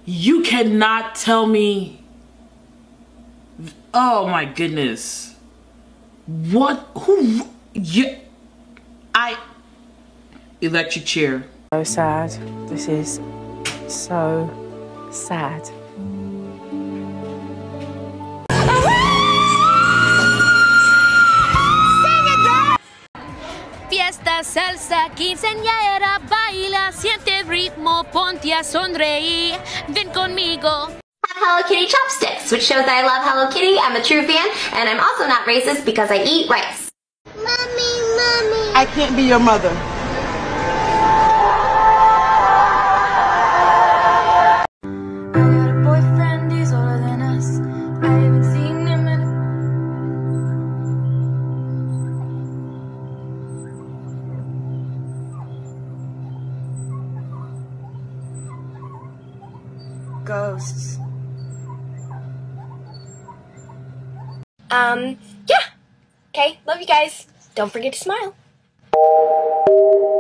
You cannot tell me. Oh my goodness. What? Who? Yeah. Electric chair. So sad. This is so sad. Fiesta, salsa, quinceañera, baila, siente el ritmo, ponte a sonreír, ven conmigo. Hello Kitty chopsticks, which shows that I love Hello Kitty. I'm a true fan, and I'm also not racist because I eat rice. Mommy. I can't be your mother. Ghosts. Yeah. Okay, love you guys. Don't forget to smile.